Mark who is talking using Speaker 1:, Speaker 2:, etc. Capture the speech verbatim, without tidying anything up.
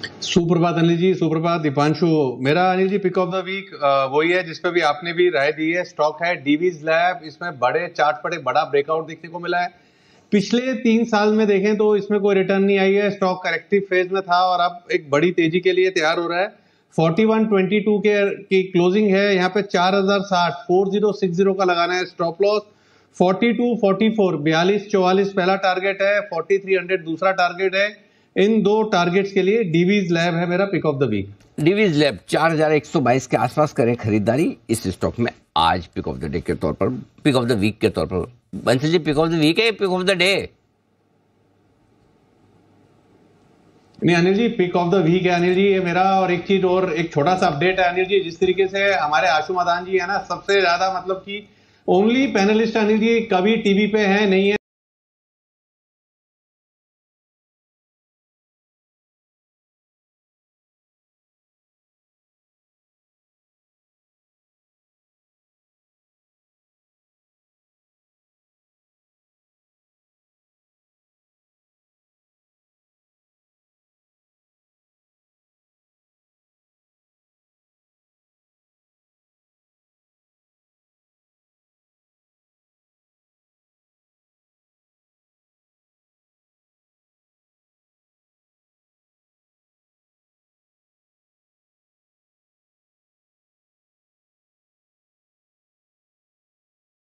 Speaker 1: सुप्रभात अनिल जी, सुप्रभात दीपांशु। मेरा Anil ji pick of the week वही है जिसपे भी आपने भी राय दी है। स्टॉक है डीवीज लैब। इसमें बड़े चार्ट पर एक बड़ा ब्रेकआउट देखने को मिला है। पिछले तीन साल में देखें तो इसमें कोई रिटर्न नहीं आई है। स्टॉक करेक्टिव फेज में था और अब एक बड़ी तेजी के लिए तैयार हो रहा है। फोर्टी वन ट्वेंटी टू के की क्लोजिंग है। यहाँ पे चार हजार साठ फोर जीरो सिक्स जीरो का लगाना है stop loss. Forty two forty four बयालीस चौवालीस पहला टारगेट है। फोर्टी थ्री हंड्रेड दूसरा टारगेट है। इन दो टारगेट्स के लिए डीवीज लैब है मेरा pick of the week.
Speaker 2: Divi's lab चार हजार एक सौ बाईस के आसपास करें खरीदारी इस स्टॉक में आज पिक ऑफ द डे के तौर पर, पिक ऑफ द वीक के तौर पर। Bansal ji, pick of the week है पिक ऑफ द डे?
Speaker 1: नहीं Anil ji, pick of the week है अनिल जी ये मेरा। और एक चीज और, एक छोटा सा अपडेट है अनिल जी। जिस तरीके से हमारे आशु मदान जी है ना, सबसे ज्यादा मतलब कि ओनली पैनलिस्ट अनिल जी, कभी टीवी पे है नहीं है।